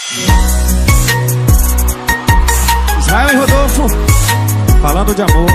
Israel e Rodolfo, falando de amor.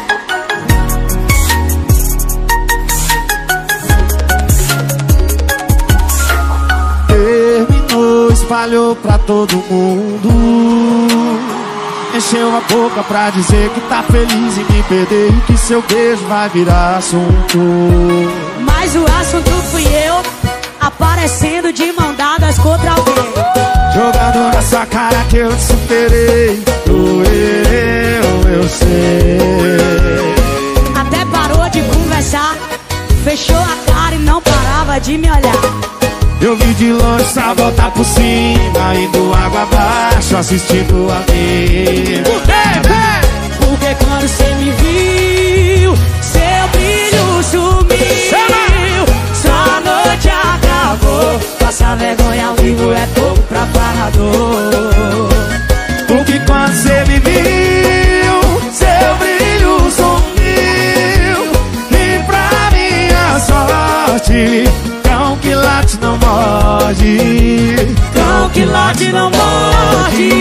Terminou, espalhou pra todo mundo. Encheu a boca pra dizer que tá feliz em me perder e que seu beijo vai virar assunto. Mas o assunto fui eu, aparecendo de mão dadas contra alguém. Jogando na sua cara que eu te superei. Doeu, eu sei. Até parou de conversar, fechou a cara e não parava de me olhar. Eu vi de longe só voltar por cima, indo água abaixo, assistindo a mim. Porque quando cê me viu, seu brilho sumiu. Só a noite acabou, passar vergonha ao vivo é pouco pra parador. Porque quando cê me viu, seu brilho sumiu. E pra minha sorte, cão que late não morde. Cão que late não morde.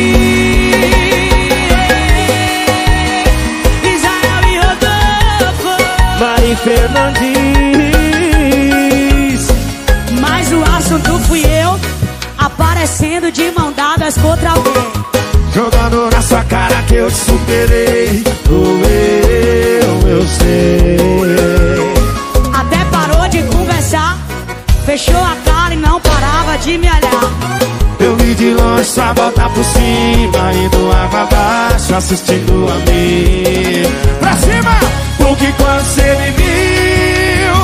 Israel e Rodolfo, Mari Fernandes. mas o assunto fui eu, aparecendo de mão dadas contra alguém. Jogando na sua cara que eu te superei. Doeu, eu sei. Até parou de conversar, fechou a cara e não parava de me olhar. Eu vi de longe só voltar por cima, indo água abaixo, assistindo a mim. Pra cima! Porque quando cê me viu,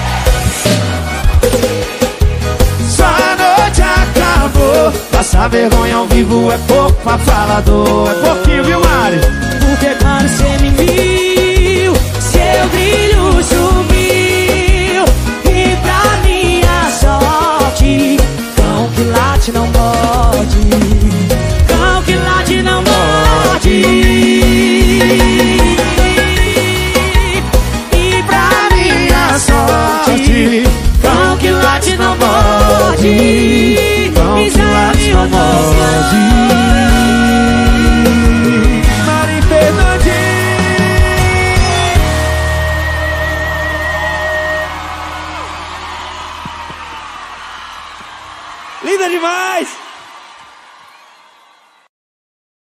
só a noite acabou. Passar vergonha ao vivo é pouco pra falador. É pouquinho, viu, Mari? Porque quando cê me viu, seu brilho sumiu. E pra minha sorte, cão que late não morde. Cão que late não morde. E pra minha sorte, cão que late não morde. Cão que late não morde. Mari Fernandes. Linda demais!